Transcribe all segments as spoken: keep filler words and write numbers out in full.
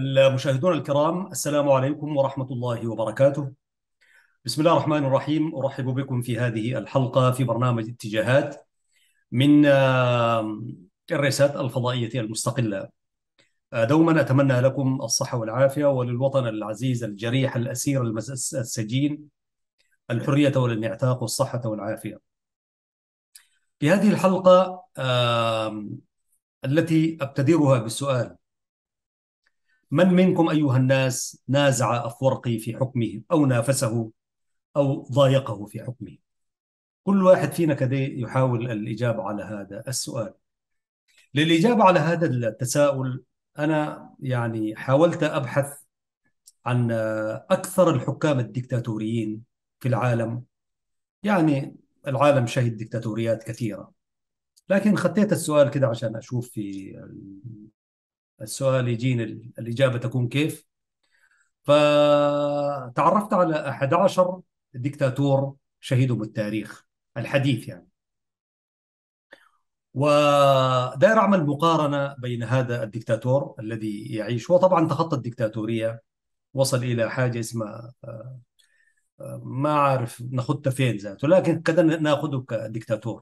المشاهدون الكرام، السلام عليكم ورحمة الله وبركاته. بسم الله الرحمن الرحيم. أرحب بكم في هذه الحلقة في برنامج اتجاهات من آه، الرئاسات الفضائية المستقلة. آه، دوما أتمنى لكم الصحة والعافية، وللوطن العزيز الجريح الأسير المس- السجين الحرية والانعتاق والصحة والعافية. في هذه الحلقة آه، التي أبتدرها بالسؤال: من منكم أيها الناس نازع أفورقي في حكمه أو نافسه أو ضايقه في حكمه؟ كل واحد فينا كده يحاول الإجابة على هذا السؤال. للإجابة على هذا التساؤل أنا يعني حاولت أبحث عن أكثر الحكام الدكتاتوريين في العالم. يعني العالم شهد دكتاتوريات كثيرة، لكن خطيت السؤال كده عشان أشوف في السؤال يجيني الإجابة تكون كيف. فتعرفت على أحد عشر دكتاتور شهدوا بالتاريخ الحديث يعني، وداير أعمل مقارنة بين هذا الدكتاتور الذي يعيش، وطبعا تخطى الدكتاتورية، وصل إلى حاجة اسمها ما عارف ناخدها فين ذاته، لكن كده ناخده كدكتاتور.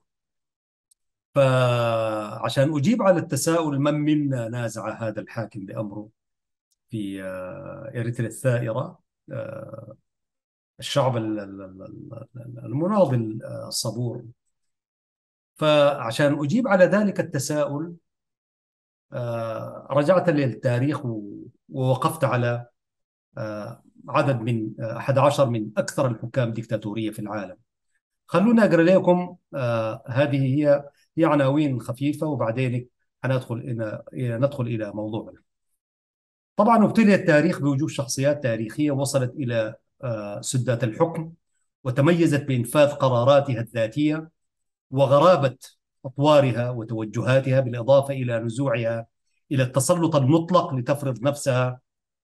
فعشان أجيب على التساؤل من منا نازع هذا الحاكم بأمره في آه، إريتريا الثائرة، آه، الشعب ال- ال- ال- المناضل آه، الصبور. فعشان أجيب على ذلك التساؤل آه، رجعت للتاريخ و- ووقفت على آه، عدد من آه، أحد عشر من أكثر الحكام ديكتاتورية في العالم. خلونا أقرأ لكم آه، هذه هي هي عناوين خفيفة، وبعدين هندخل إلى إلى- ندخل إلى موضوعنا. طبعا ابتدى التاريخ بوجود شخصيات تاريخية وصلت إلى آه، سدات الحكم، وتميزت بإنفاذ قراراتها الذاتية وغرابة أطوارها وتوجهاتها، بالإضافة إلى نزوعها إلى التسلط المطلق لتفرض نفسها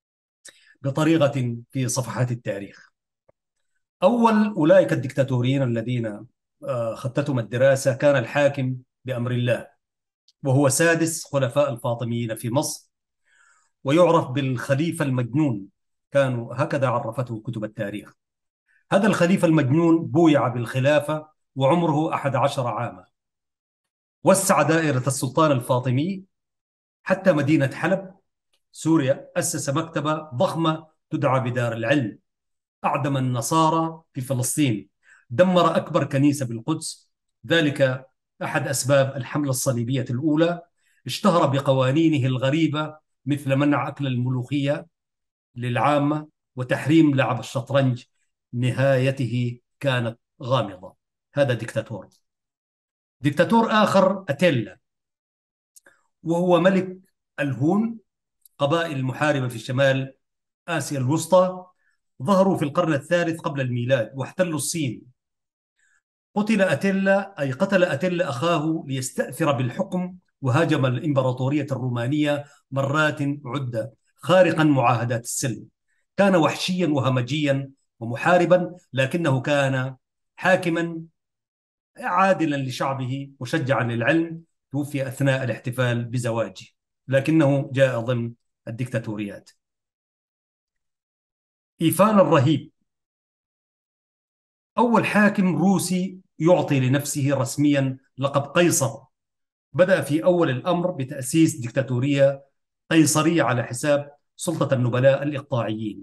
بطريقة في صفحات التاريخ. أول أولئك الدكتاتوريين الذين آه، خطتهم الدراسة كان الحاكم بأمر الله، وهو سادس خلفاء الفاطميين في مصر، ويعرف بالخليفة المجنون. كانوا هكذا عرفته كتب التاريخ. هذا الخليفة المجنون بويع بالخلافة وعمره أحد عشر عاما. وسع دائرة السلطان الفاطمي حتى مدينة حلب سوريا. أسس مكتبة ضخمة تدعى بدار العلم. أعدم النصارى في فلسطين. دمر أكبر كنيسة بالقدس. ذلك أحد أسباب الحملة الصليبية الأولى. اشتهر بقوانينه الغريبة، مثل منع أكل الملوخية للعامة وتحريم لعب الشطرنج. نهايته كانت غامضة. هذا ديكتاتور. ديكتاتور آخر أتيلا، وهو ملك الهون، قبائل المحاربة في شمال آسيا الوسطى. ظهروا في القرن الثالث قبل الميلاد واحتلوا الصين. قتل أتيلا أي قتل أتيلا أخاه ليستأثر بالحكم، وهاجم الإمبراطورية الرومانية مرات عدة، خارقا معاهدات السلم. كان وحشيا وهمجيا ومحاربا، لكنه كان حاكما عادلا لشعبه مشجعا للعلم. توفي أثناء الاحتفال بزواجه، لكنه جاء ضمن الدكتاتوريات. إيفان الرهيب، أول حاكم روسي يعطي لنفسه رسميا لقب قيصر. بدأ في أول الأمر بتأسيس ديكتاتورية قيصرية على حساب سلطة النبلاء الإقطاعيين،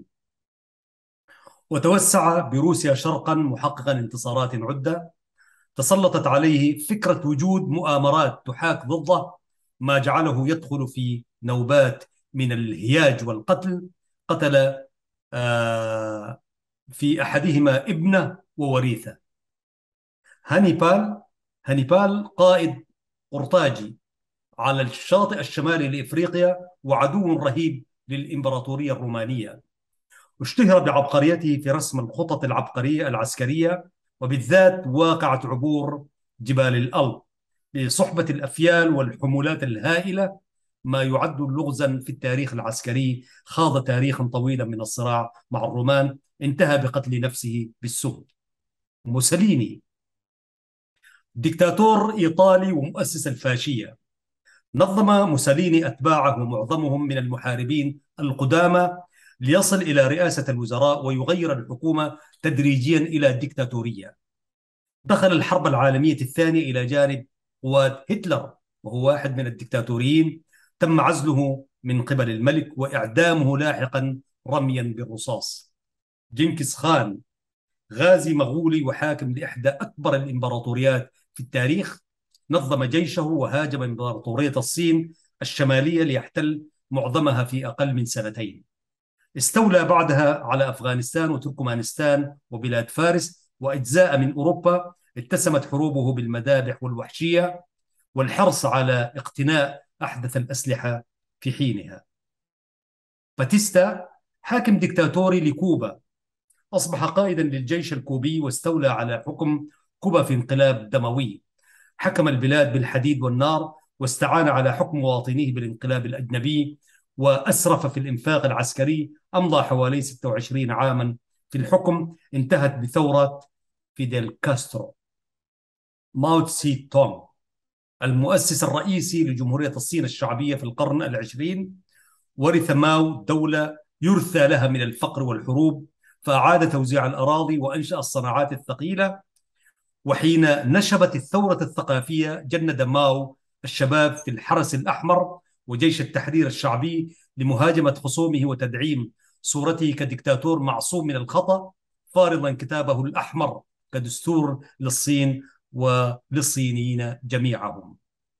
وتوسع بروسيا شرقا محققا انتصارات عدة. تسلطت عليه فكرة وجود مؤامرات تحاك ضده، ما جعله يدخل في نوبات من الهياج والقتل. قتل آه، في أحدهما ابنه ووريثه. هانيبال هانيبال قائد قرطاجي على الشاطئ الشمالي لإفريقيا، وعدو رهيب للإمبراطورية الرومانية. اشتهر بعبقريته في رسم الخطط العبقرية العسكرية، وبالذات واقعة عبور جبال الألب بصحبة الأفيال والحمولات الهائلة، ما يعد لغزا في التاريخ العسكري. خاض تاريخا طويلا من الصراع مع الرومان، انتهى بقتل نفسه بالسم. موسوليني، دكتاتور إيطالي ومؤسس الفاشية، نظم موسوليني أتباعه معظمهم من المحاربين القدامى ليصل إلى رئاسة الوزراء ويغير الحكومة تدريجيا إلى ديكتاتورية. دخل الحرب العالمية الثانية إلى جانب قوات هتلر، وهو واحد من الدكتاتوريين تم عزله من قبل الملك وإعدامه لاحقا رميا بالرصاص. جنكيز خان، غازي مغولي وحاكم لإحدى أكبر الإمبراطوريات في التاريخ، نظم جيشه وهاجم إمبراطورية الصين الشمالية ليحتل معظمها في أقل من سنتين. استولى بعدها على أفغانستان وتركمانستان وبلاد فارس وأجزاء من أوروبا. اتسمت حروبه بالمذابح والوحشية والحرص على اقتناء أحدث الأسلحة في حينها. باتيستا، حاكم ديكتاتوري لكوبا، أصبح قائدا للجيش الكوبي واستولى على حكم كوبا في انقلاب دموي. حكم البلاد بالحديد والنار واستعان على حكم مواطنيه بالانقلاب الأجنبي وأسرف في الإنفاق العسكري. أمضى حوالي ستة وعشرين عاما في الحكم انتهت بثورة فيديل كاسترو. ماو تسي تونغ، المؤسس الرئيسي لجمهورية الصين الشعبية في القرن العشرين، ورث ماو دولة يرثى لها من الفقر والحروب، فأعاد توزيع الأراضي وأنشأ الصناعات الثقيلة. وحين نشبت الثورة الثقافية جند ماو الشباب في الحرس الأحمر وجيش التحرير الشعبي لمهاجمة خصومه وتدعيم صورته كدكتاتور معصوم من الخطأ، فارضا كتابه الأحمر كدستور للصين وللصينيين جميعهم.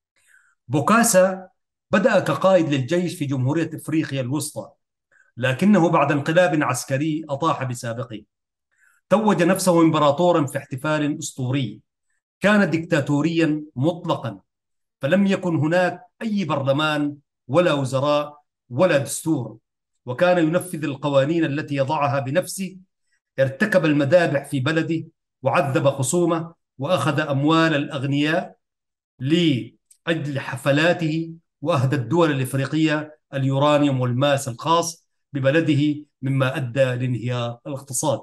بوكاسا بدأ كقائد للجيش في جمهورية إفريقيا الوسطى، لكنه بعد انقلاب عسكري أطاح بسابقه. توج نفسه إمبراطورا في احتفال أسطوري. كان ديكتاتوريا مطلقا، فلم يكن هناك أي برلمان ولا وزراء ولا دستور، وكان ينفذ القوانين التي يضعها بنفسه. ارتكب المذابح في بلده وعذب خصومه وأخذ أموال الأغنياء لأجل حفلاته، وأهدى الدول الإفريقية اليورانيوم والماس الخاص ببلده مما أدى لانهيار الاقتصاد.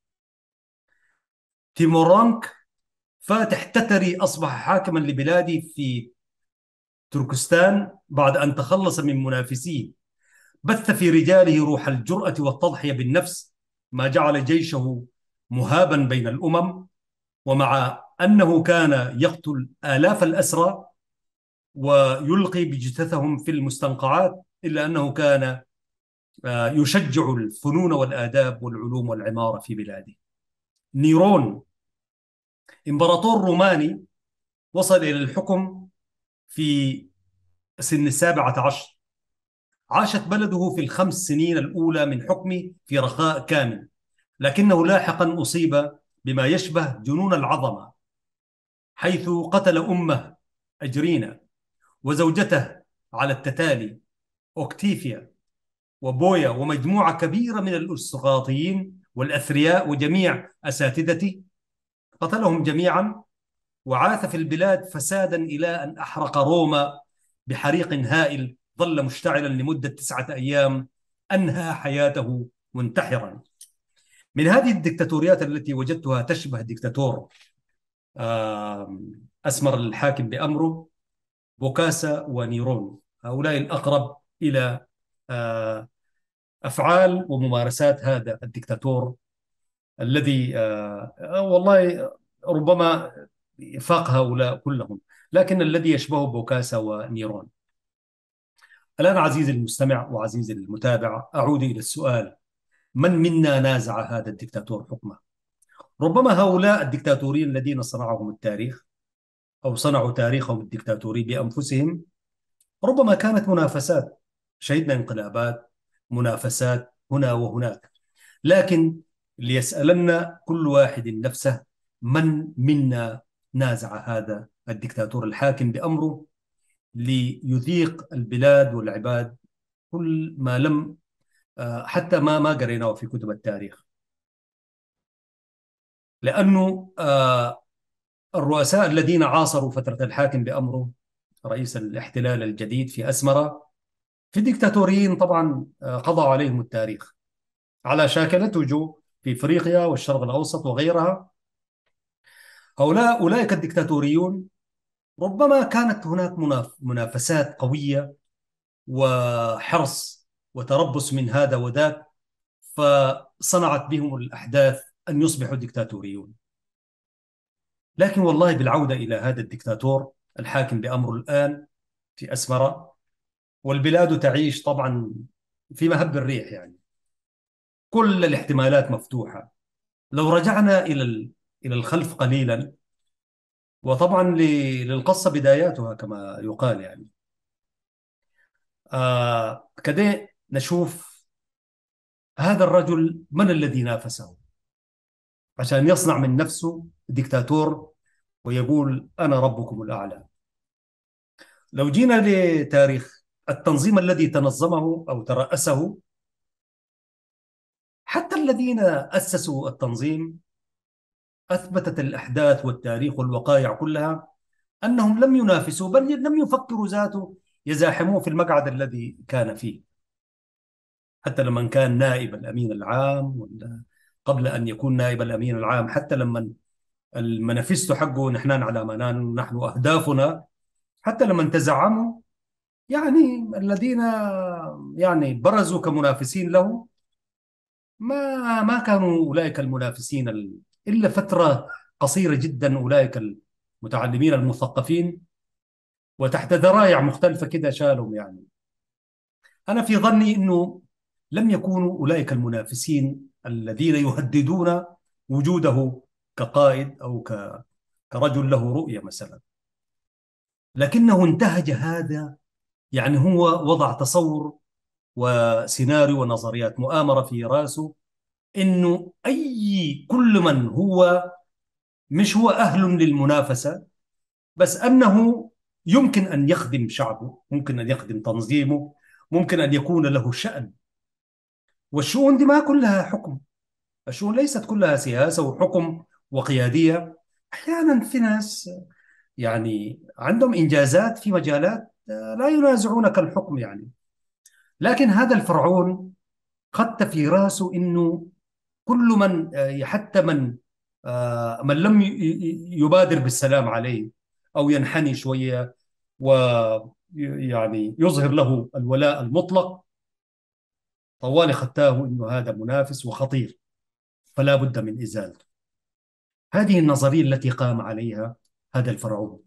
تيمورانك، فاتح تتري، أصبح حاكما لبلاده في تركستان بعد أن تخلص من منافسيه. بث في رجاله روح الجرأة والتضحية بالنفس، ما جعل جيشه مهابا بين الأمم. ومع أنه كان يقتل آلاف الأسرى ويلقي بجثثهم في المستنقعات، إلا أنه كان آه، يشجع الفنون والآداب والعلوم والعمارة في بلاده. نيرون، إمبراطور روماني، وصل إلى الحكم في سن السابعة عشر. عاشت بلده في الخمس سنين الأولى من حكمه في رخاء كامل، لكنه لاحقا أصيب بما يشبه جنون العظمة، حيث قتل أمه أجرينا وزوجته على التتالي، أوكتيفيا وبويا، ومجموعة كبيرة من الأرستقراطيين والأثرياء وجميع أساتذته. قتلهم جميعا وعاث في البلاد فسادا إلى أن أحرق روما بحريق هائل ظل مشتعلا لمدة تسعة أيام، أنهى حياته منتحرا. من هذه الدكتاتوريات التي وجدتها تشبه دكتاتور أسمر الحاكم بأمره، بوكاسا ونيرون، هؤلاء الأقرب إلى أفعال وممارسات هذا الدكتاتور الذي والله ربما فاق هؤلاء كلهم، لكن الذي يشبه بوكاسا ونيرون. الآن عزيزي المستمع وعزيزي المتابع، أعود إلى السؤال: من منا نازع هذا الدكتاتور حكمه؟ ربما هؤلاء الدكتاتورين الذين صنعهم التاريخ أو صنعوا تاريخهم الدكتاتوري بأنفسهم، ربما كانت منافسات، شهدنا انقلابات، منافسات هنا وهناك، لكن ليسألن كل واحد نفسه: من منا نازع هذا الدكتاتور الحاكم بأمره ليذيق البلاد والعباد كل ما لم حتى ما ما قريناه في كتب التاريخ. لأنه الرؤساء الذين عاصروا فترة الحاكم بأمره، رئيس الاحتلال الجديد في أسمرة، في ديكتاتوريين طبعا قضوا عليهم التاريخ على شاكلة وجوه في افريقيا والشرق الاوسط وغيرها. هؤلاء اولئك الدكتاتوريون ربما كانت هناك مناف- منافسات قوية وحرص وتربص من هذا وذاك، فصنعت بهم الأحداث أن يصبحوا ديكتاتوريون. لكن والله بالعودة إلى هذا الدكتاتور الحاكم بأمره الآن في أسمرة، والبلاد تعيش طبعا في مهب الريح، يعني كل الاحتمالات مفتوحة. لو رجعنا إلى ال- إلى الخلف قليلا، وطبعا ل- للقصة بداياتها كما يقال، يعني آه كده نشوف هذا الرجل من الذي نافسه عشان يصنع من نفسه ديكتاتور ويقول أنا ربكم الأعلى. لو جينا لتاريخ التنظيم الذي تنظمه أو ترأسه، حتى الذين أسسوا التنظيم أثبتت الأحداث والتاريخ والوقائع كلها أنهم لم ينافسوا، بل لم يفكروا ذاته يزاحموه في المقعد الذي كان فيه. حتى لما كان نائب الأمين العام، ولا قبل أن يكون نائب الأمين العام، حتى لما المانيفستو حقه نحن على ما نحن نحن أهدافنا، حتى لما تزعموا، يعني الذين يعني برزوا كمنافسين له، ما ما كانوا أولئك المنافسين ال- إلا فترة قصيرة جدا، أولئك المتعلمين المثقفين وتحت ذرائع مختلفة كده شالهم يعني. أنا في ظني أنه لم يكونوا أولئك المنافسين الذين يهددون وجوده كقائد أو ك- كرجل له رؤية مثلا، لكنه انتهج هذا. يعني هو وضع تصور وسيناريو ونظريات مؤامرة في راسه، انه اي كل من هو مش هو اهل للمنافسه، بس انه يمكن ان يخدم شعبه، ممكن ان يخدم تنظيمه، ممكن ان يكون له شأن. والشؤون دي ما كلها حكم، الشؤون ليست كلها سياسه وحكم وقياديه. احيانا في ناس يعني عندهم انجازات في مجالات آه، لا ينازعونك الحكم يعني. لكن هذا الفرعون خدت في راسه انه كل من آه، حتى من آه، من لم ي- ي- يبادر بالسلام عليه او ينحني شويه ويعني يظهر له الولاء المطلق، طوال ختاه انه هذا منافس وخطير، فلا بد من ازالته. هذه النظريه التي قام عليها هذا الفرعون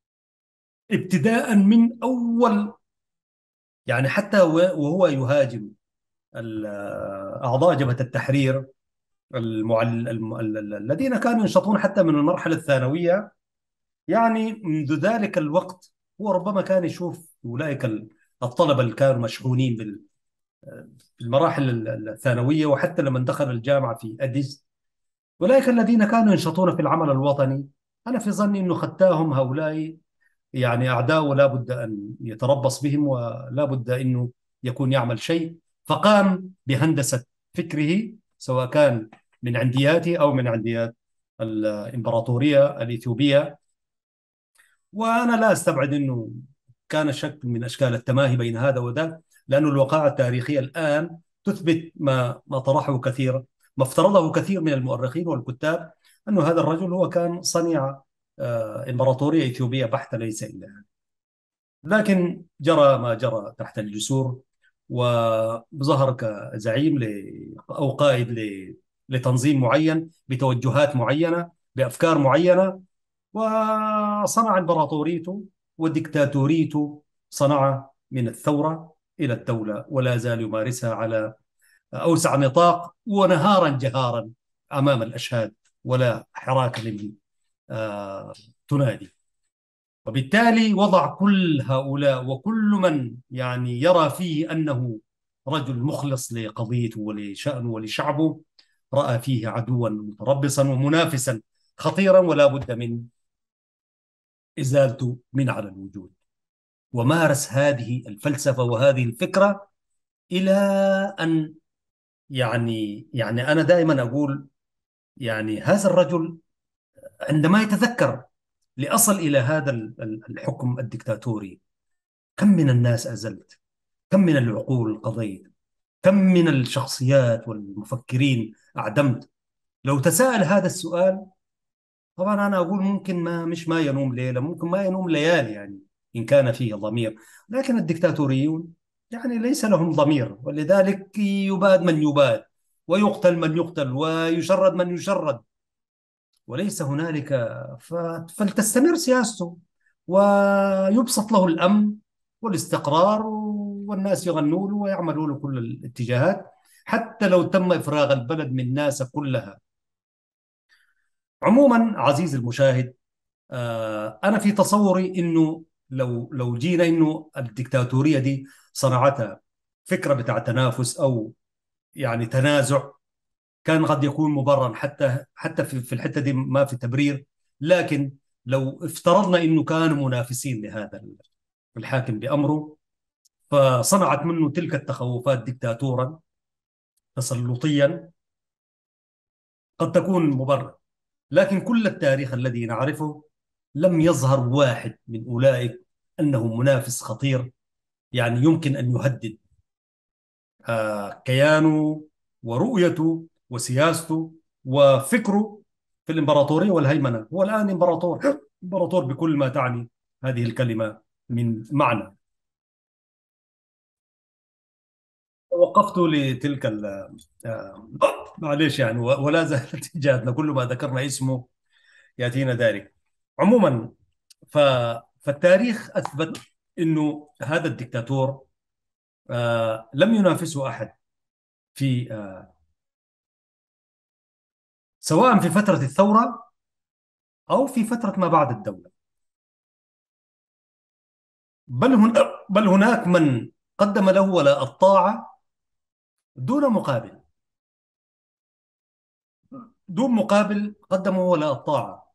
ابتداء من اول، يعني حتى وهو يهاجم ال- اعضاء جبهه التحرير، المعل... الم... ال- ال- الذين كانوا ينشطون حتى من المرحلة الثانوية. يعني منذ ذلك الوقت هو ربما كان يشوف أولئك ال- الطلبة اللي كانوا مشحونين بال- بالمراحل ال- الثانوية، وحتى لما دخل الجامعة في أديس، أولئك الذين كانوا ينشطون في العمل الوطني، أنا في ظني أنه ختاهم هؤلاء يعني أعداء، ولا بد أن يتربص بهم، ولا بد أنه يكون يعمل شيء. فقام بهندسة فكره، سواء كان من عندياته أو من عنديات الإمبراطورية الإثيوبية. وأنا لا أستبعد أنه كان شكل من أشكال التماهي بين هذا وذاك، لأن الوقائع التاريخية الآن تثبت ما ما طرحه كثير، ما افترضه كثير من المؤرخين والكتاب، أنه هذا الرجل هو كان صنيع آه، إمبراطورية إثيوبية بحتة، ليس إلا. لكن جرى ما جرى تحت الجسور، وظهر كزعيم ل- أو قائد ل- لتنظيم معين بتوجهات معينة بأفكار معينة، وصنع إمبراطوريته وديكتاتوريته، صنع من الثورة إلى الدولة، ولا زال يمارسها على أوسع نطاق ونهارا جهارا أمام الأشهاد، ولا حراك لمن آه، تنادي. وبالتالي وضع كل هؤلاء وكل من يعني يرى فيه أنه رجل مخلص لقضيته ولشأنه ولشعبه، رأى فيه عدوا متربصا ومنافسا خطيرا، ولا بد من إزالته من على الوجود. ومارس هذه الفلسفة وهذه الفكرة إلى أن يعني يعني أنا دائما أقول، يعني هذا الرجل عندما يتذكر لأصل إلى هذا الحكم الدكتاتوري، كم من الناس أزلت، كم من العقول قضيت، كم من الشخصيات والمفكرين أعدمت. لو تساءل هذا السؤال طبعا أنا أقول ممكن ما مش ما ينوم ليلة، ممكن ما ينوم ليالي يعني، إن كان فيه ضمير. لكن الدكتاتوريون يعني ليس لهم ضمير، ولذلك يباد من يباد، ويقتل من يقتل، ويشرد من يشرد، وليس هنالك. ف- فلتستمر سياسته، ويبسط له الأمن والاستقرار، والناس يغنوا له ويعملوا له كل الاتجاهات، حتى لو تم إفراغ البلد من ناسها كلها. عموما عزيزي المشاهد، آه، أنا في تصوري إنه لو لو جينا إنه الدكتاتورية دي صنعتها فكرة بتاع تنافس، أو يعني تنازع، كان قد يكون مبررا. حتى حتى في في الحته دي ما في تبرير. لكن لو افترضنا انه كانوا منافسين لهذا الحاكم بامره، فصنعت منه تلك التخوفات دكتاتورا تسلطيا، قد تكون مبرر. لكن كل التاريخ الذي نعرفه لم يظهر واحد من اولئك انه منافس خطير، يعني يمكن ان يهدد آه، كيانه ورؤيته وسياسته وفكره في الإمبراطورية والهيمنة. هو الآن إمبراطور، إمبراطور بكل ما تعني هذه الكلمة من معنى. وقفت لتلك ال آه، معلش يعني، و- ولا زالت إجابتنا كل ما ذكرنا اسمه يأتينا ذلك. عموما، ف فالتاريخ أثبت أنه هذا الدكتاتور آه، لم ينافسه أحد في آه، سواء في فترة الثورة أو في فترة ما بعد الدولة. بل هن بل هناك من قدم له ولاء الطاعة دون مقابل، دون مقابل قدموا ولاء الطاعة.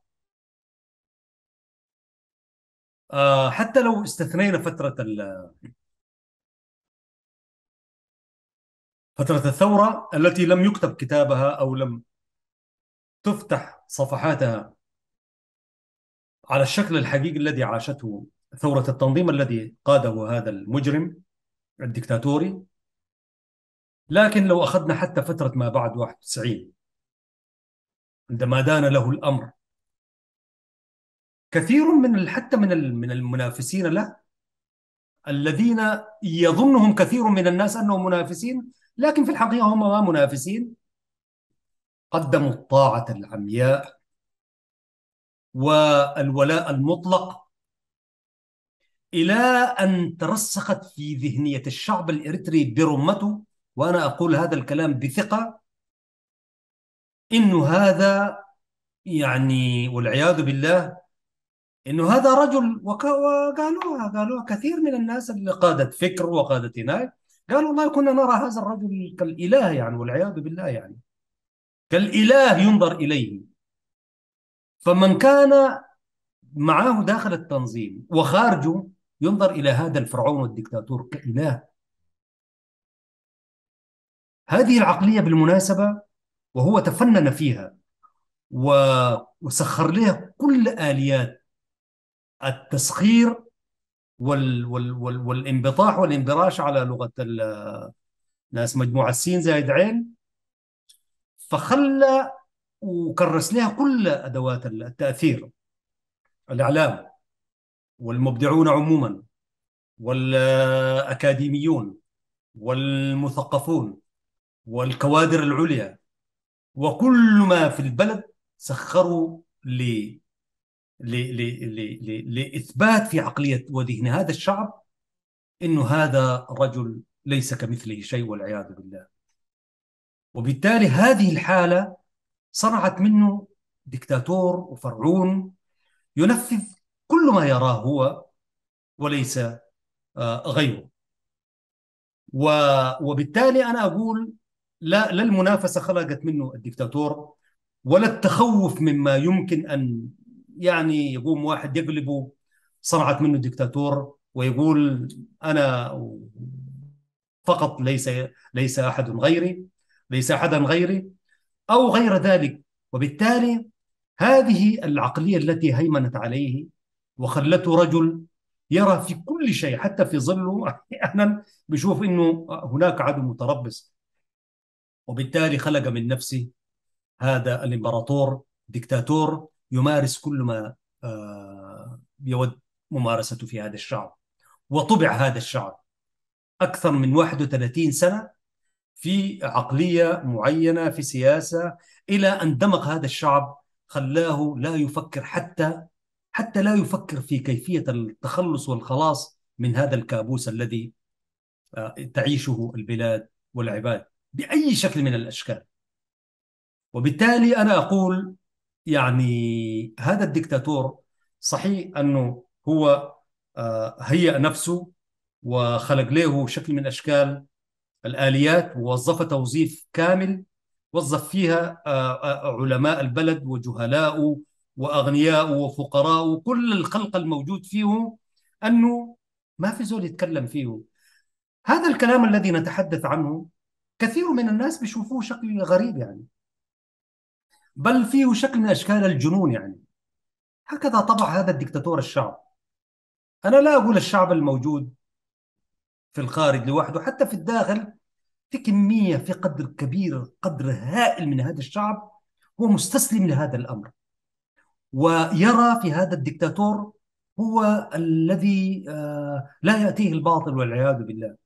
آه، حتى لو استثنينا فترة ال- فترة الثورة التي لم يكتب كتابها أو لم تفتح صفحاتها على الشكل الحقيقي الذي عاشته ثورة التنظيم الذي قاده هذا المجرم الدكتاتوري. لكن لو أخذنا حتى فترة ما بعد واحد وتسعين، عندما دان له الأمر، كثير من ال- حتى من ال- من المنافسين له، الذين يظنهم كثير من الناس أنهم منافسين لكن في الحقيقة هم ما منافسين، قدموا الطاعة العمياء والولاء المطلق، إلى أن ترسخت في ذهنية الشعب الإريتري برمته. وأنا أقول هذا الكلام بثقة، إنه هذا يعني والعياذ بالله، إنه هذا رجل. وك- وقالوها قالوها كثير من الناس اللي قادت فكر وقادت هناك، قالوا والله كنا نرى هذا الرجل كالإله يعني، والعياذ بالله يعني، كالإله ينظر إليه. فمن كان معه داخل التنظيم وخارجه ينظر إلى هذا الفرعون والدكتاتور كإله. هذه العقلية بالمناسبة، وهو تفنن فيها و- وسخر لها كل آليات التسخير وال وال وال والانبطاح والانبراش على لغة ال- ناس مجموعة سين زائد عين. فخلى وكرس لها كل أدوات التأثير: الإعلام، والمبدعون عموما، والأكاديميون، والمثقفون، والكوادر العليا، وكل ما في البلد سخروا ل... ل... ل... ل... ل... لإثبات في عقلية وذهن هذا الشعب إنه هذا رجل ليس كمثله شيء والعياذ بالله. وبالتالي هذه الحالة صنعت منه دكتاتور وفرعون ينفذ كل ما يراه هو وليس آه، غيره. و... وبالتالي أنا أقول لا لا المنافسة خلقت منه الدكتاتور، ولا التخوف مما يمكن أن يعني يقوم واحد يقلبه صنعت منه دكتاتور ويقول أنا فقط، ليس ليس أحد غيري، ليس أحدا غيري أو غير ذلك. وبالتالي هذه العقلية التي هيمنت عليه وخلته رجل يرى في كل شيء حتى في ظله أحيانا بيشوف أنه هناك عدو متربص. وبالتالي خلق من نفسه هذا الإمبراطور ديكتاتور يمارس كل ما آه، يود ممارسته في هذا الشعب. وطبع هذا الشعب أكثر من واحد وثلاثين سنة في عقلية معينة في سياسة، إلى أن دمغ هذا الشعب، خلاه لا يفكر حتى حتى لا يفكر في كيفية التخلص والخلاص من هذا الكابوس الذي آه، تعيشه البلاد والعباد بأي شكل من الأشكال. وبالتالي أنا أقول يعني هذا الدكتاتور صحيح أنه هو آه، هيأ نفسه وخلق له شكل من أشكال الآليات، ووظفها توظيف كامل، وظف فيها آه، آه، علماء البلد وجهلاء وأغنياء وفقراء وكل الخلق الموجود فيه، أنه ما في زول يتكلم فيه. هذا الكلام الذي نتحدث عنه كثير من الناس بيشوفوه شكل غريب يعني، بل فيه شكل من أشكال الجنون يعني. هكذا طبع هذا الدكتاتور الشعب. أنا لا أقول الشعب الموجود في الخارج لوحده، حتى في الداخل في كمية، في قدر كبير، قدر هائل من هذا الشعب هو مستسلم لهذا الأمر، ويرى في هذا الدكتاتور هو الذي آه، لا يأتيه الباطل والعياذ بالله،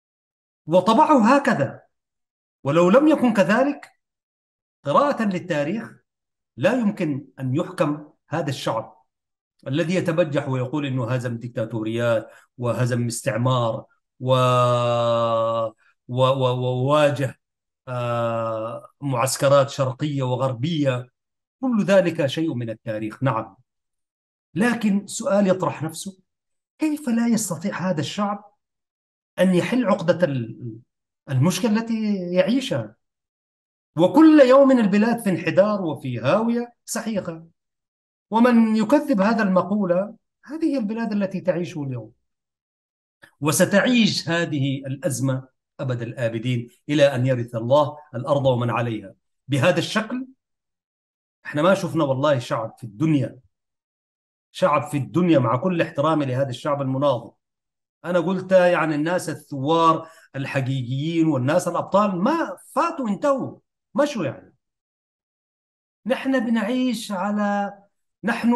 وطبعه هكذا. ولو لم يكن كذلك، قراءة للتاريخ، لا يمكن أن يحكم هذا الشعب الذي يتبجح ويقول إنه هزم ديكتاتوريات وهزم استعمار و... و... و... وواجه آه، معسكرات شرقية وغربية. كل ذلك شيء من التاريخ، نعم. لكن سؤال يطرح نفسه: كيف لا يستطيع هذا الشعب أن يحل عقدة ال- المشكلة التي يعيشها؟ وكل يوم البلاد في انحدار وفي هاوية سحيقة. ومن يكذب هذا المقولة، هذه هي البلاد التي تعيش اليوم، وستعيش هذه الأزمة أبد الآبدين إلى أن يرث الله الأرض ومن عليها. بهذا الشكل احنا ما شفنا والله شعب في الدنيا، شعب في الدنيا، مع كل احترامي لهذا الشعب المناضل. أنا قلت يعني الناس الثوار الحقيقيين والناس الأبطال ما فاتوا، انتهوا، مشوا يعني. نحن بنعيش على، نحن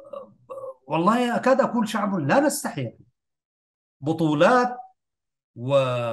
والله أكاد أقول شعب لا نستحي يعني. بطولات و...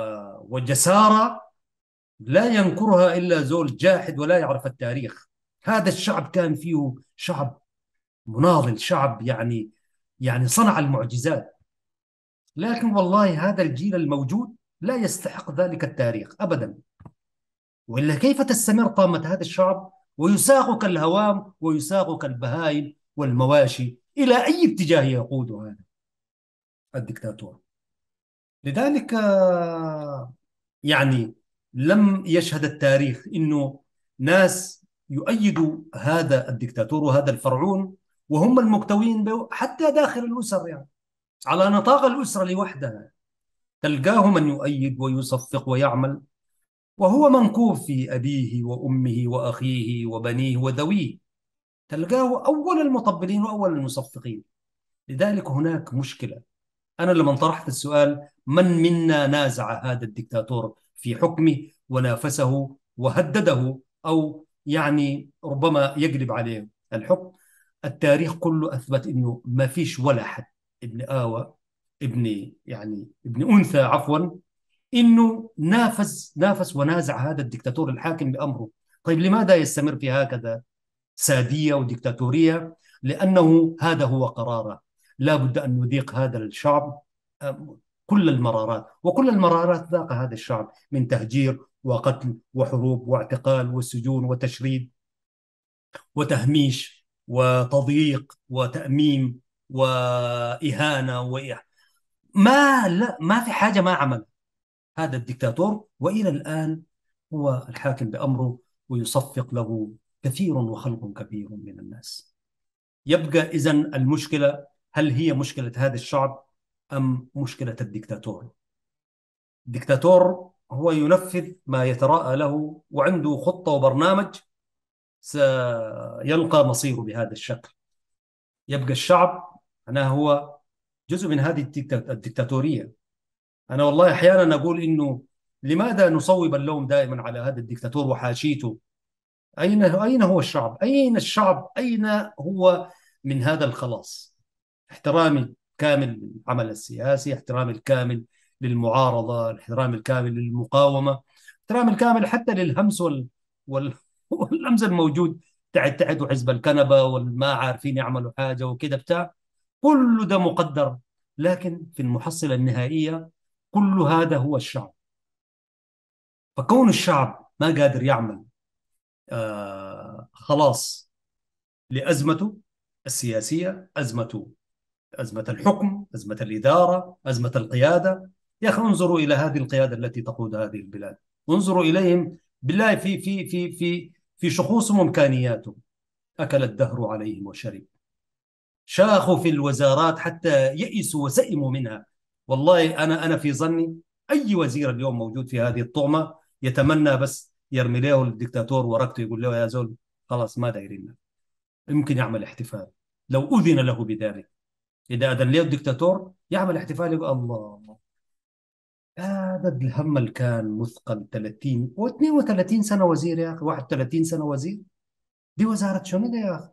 وجسارة لا ينكرها إلا زول جاحد ولا يعرف التاريخ. هذا الشعب كان فيه شعب مناضل، شعب يعني يعني صنع المعجزات. لكن والله هذا الجيل الموجود لا يستحق ذلك التاريخ أبدا. وإلا كيف تستمر طامة هذا الشعب ويساق كالهوام ويساق كالبهائم والمواشي؟ إلى أي اتجاه يقود هذا الدكتاتور؟ لذلك آه، يعني لم يشهد التاريخ انه ناس يؤيدوا هذا الدكتاتور وهذا الفرعون وهم المكتوين به حتى داخل الاسر يعني، على نطاق الاسره لوحدها تلقاه من يؤيد ويصفق ويعمل، وهو منكوب في ابيه وامه واخيه وبنيه وذويه، تلقاه اول المطبلين واول المصفقين. لذلك هناك مشكله. أنا لما طرحت السؤال: من منا نازع هذا الدكتاتور في حكمه ونافسه وهدده، أو يعني ربما يقلب عليه الحكم؟ التاريخ كله أثبت أنه ما فيش ولا حد، ابن آوى، ابن يعني ابن أنثى عفوا، انه نافس نافس ونازع هذا الدكتاتور الحاكم بامره. طيب لماذا يستمر في هكذا ساديه وديكتاتوريه؟ لانه هذا هو قراره. لا بد ان نذيق هذا الشعب آه، كل المرارات، وكل المرارات ذاق هذا الشعب من تهجير وقتل وحروب واعتقال وسجون وتشريد وتهميش وتضييق وتأميم وإهانة وإح... ما لا ما في حاجة ما عمل هذا الدكتاتور، وإلى الآن هو الحاكم بأمره ويصفق له كثير وخلق كبير من الناس. يبقى إذن المشكلة: هل هي مشكلة هذا الشعب أم مشكلة الدكتاتور؟ الدكتاتور هو ينفذ ما يتراءى له وعنده خطة وبرنامج سيلقى مصيره بهذا الشكل. يبقى الشعب أنا هو جزء من هذه الدكتاتورية. أنا والله أحيانا أقول إنه لماذا نصوب اللوم دائما على هذا الدكتاتور وحاشيته؟ أين أين هو الشعب؟ أين الشعب؟ أين هو من هذا الخلاص؟ احترامي الكامل للعمل السياسي، احترامي الكامل للمعارضة، الاحترام الكامل للمقاومة، احترامي الكامل حتى للهمس وال... وال... واللمز الموجود تحت تحت وحزب الكنبة والما عارفين يعملوا حاجة وكده بتاع. كل ده مقدر، لكن في المحصلة النهائية كل هذا هو الشعب. فكون الشعب ما قادر يعمل آه خلاص لأزمته السياسية، أزمته، أزمة الحكم، أزمة الإدارة، أزمة القيادة. يا أخي انظروا إلى هذه القيادة التي تقود هذه البلاد، انظروا إليهم بالله في في في في في شخوصهم وإمكانياتهم. أكل الدهر عليهم وشرب، شاخوا في الوزارات حتى يئسوا وسئموا منها. والله أنا أنا في ظني أي وزير اليوم موجود في هذه الطغمة يتمنى بس يرمي له الدكتاتور ورقته يقول له يا زول خلاص ما دايرين، يمكن يعمل احتفال لو أذن له بذلك. إذا أذن له الدكتاتور يعمل احتفال يقول الله، هذا الهم اللي كان مثقل ثلاثين و32 سنة وزير يا أخي، واحد وثلاثين سنة وزير، دي وزارة شنو ده يا أخي؟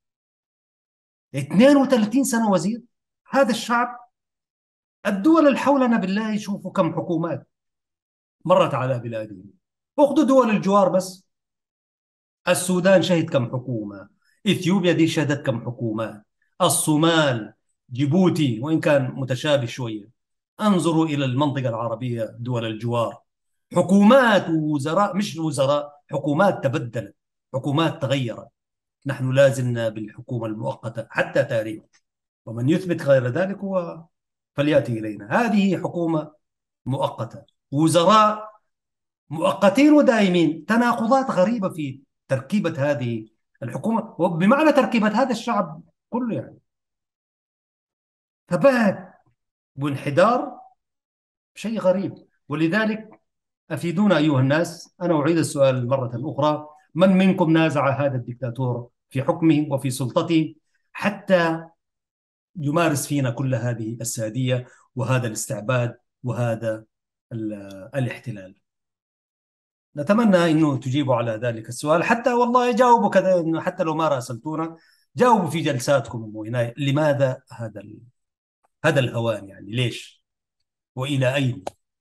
اثنين وثلاثين سنة وزير. هذا الشعب، الدول اللي حولنا بالله يشوفوا كم حكومات مرت على بلادهم. اخذوا دول الجوار بس، السودان شهد كم حكومة، إثيوبيا دي شهدت كم حكومة، الصومال، جيبوتي وإن كان متشابه شوية. انظروا إلى المنطقة العربية دول الجوار، حكومات ووزراء، مش وزراء، حكومات تبدلت، حكومات تغيرت. نحن لازلنا بالحكومة المؤقتة حتى تاريخ، ومن يثبت غير ذلك هو فليأتي إلينا. هذه حكومة مؤقتة، وزراء مؤقتين ودائمين، تناقضات غريبة في تركيبة هذه الحكومة وبمعنى تركيبة هذا الشعب كله يعني. ثبات وانحدار شيء غريب. ولذلك أفيدونا أيها الناس، أنا أعيد السؤال مرة أخرى: من منكم نازع هذا الدكتاتور في حكمه وفي سلطته حتى يمارس فينا كل هذه السادية وهذا الاستعباد وهذا الاحتلال؟ نتمنى انه تجيبوا على ذلك السؤال، حتى والله جاوبوا كذا، انه حتى لو ما راسلتونا جاوبوا في جلساتكم وهنا، لماذا هذا ال... هذا الهوان يعني؟ ليش والى اين؟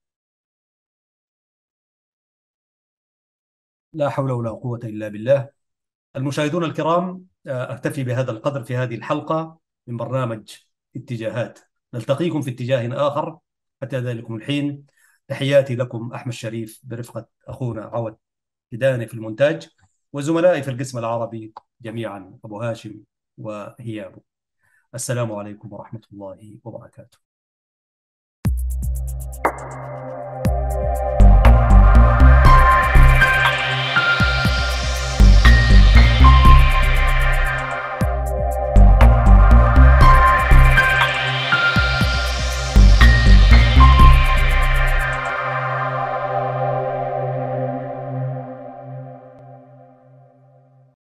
لا حول ولا قوة الا بالله. المشاهدون الكرام، آه، اكتفي بهذا القدر في هذه الحلقة من برنامج اتجاهات. نلتقيكم في اتجاه اخر، حتى ذلكم الحين تحياتي لكم احمد شريف برفقة اخونا عوض كداني في المونتاج، وزملائي في القسم العربي جميعا أبو هاشم وهياب. السلام عليكم ورحمة الله وبركاته.